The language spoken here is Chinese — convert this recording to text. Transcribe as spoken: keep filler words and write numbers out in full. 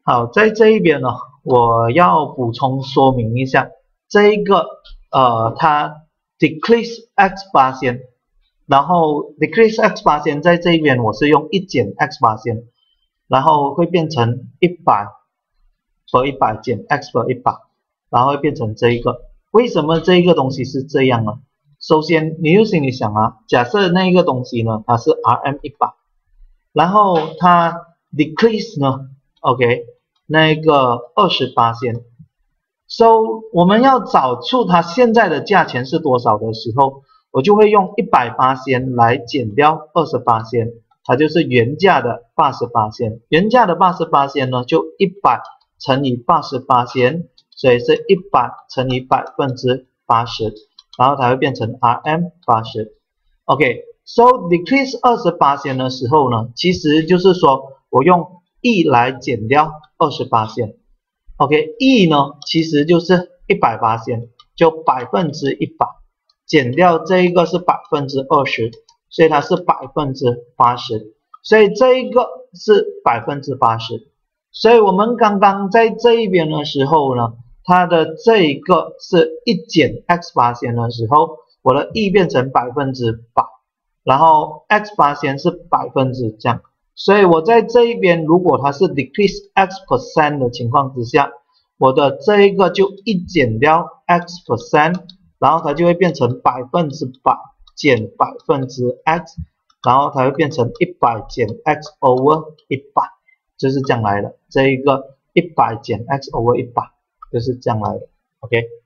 好，在这一边呢，我要补充说明一下，这一个呃，它 decrease x 八仙，然后 decrease x 八仙在这一边我是用一减 x 八仙，然后会变成一百和一百减 x 和一百，然后会变成这一个。为什么这一个东西是这样呢？首先，你就心里想啊，假设那一个东西呢，它是 Rm 一百，然后它 decrease 呢 ，OK， 那个二十八仙。So 我们要找出它现在的价钱是多少的时候，我就会用一百八仙来减掉二十八仙，它就是原价的八十八仙。原价的八十八仙呢，就一百乘以八十八仙，所以是一百乘以百分之八十，然后它会变成 Rm 八十。OK，so decrease 二十八仙的时候呢，其实就是说我用 E 来减掉二十八仙。OK，E 呢其实就是一百八仙，就百分之一百，减掉这一个是百分之二十，所以它是百分之八十，所以这一个是百分之八十。所以我们刚刚在这一边的时候呢，它的这一个是一减 x 八仙的时候，我的 E 变成百分之百，然后 x 八仙是百分之这样。所以我在这一边，如果它是 decrease x percent 的情况之下，我的这一个就一减掉 x percent， 然后它就会变成百分之百减百分之 x， 然后它会变成一百减 x over 一百，就是这样来的。这一个一百减 x over 一百就是这样来的。OK。